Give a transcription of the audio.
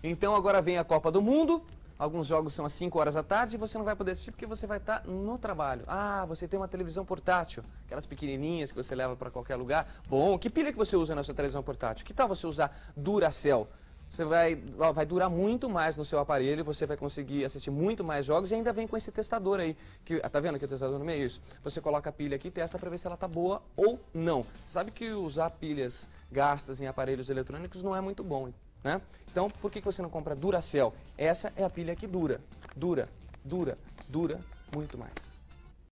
Então agora vem a Copa do Mundo, alguns jogos são às 5 horas da tarde e você não vai poder assistir porque você vai estar no trabalho. Ah, você tem uma televisão portátil, aquelas pequenininhas que você leva para qualquer lugar. Bom, que pilha que você usa na sua televisão portátil? Que tal você usar Duracell? Você vai durar muito mais no seu aparelho, você vai conseguir assistir muito mais jogos e ainda vem com esse testador aí. Tá vendo aqui o testador no meio? Isso. Você coloca a pilha aqui e testa para ver se ela tá boa ou não. Você sabe que usar pilhas gastas em aparelhos eletrônicos não é muito bom, né? Então, por que você não compra Duracell? Essa é a pilha que dura muito mais.